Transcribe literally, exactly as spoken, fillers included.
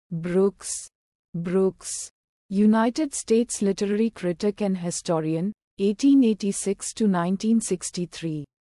Brooks. Brooks, United States literary critic and historian, eighteen eighty-six to nineteen sixty-three.